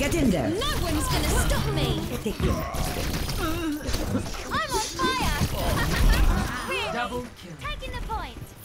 Get in there. No one's gonna stop me. I'm on fire. Really? Double kill. Taking the point.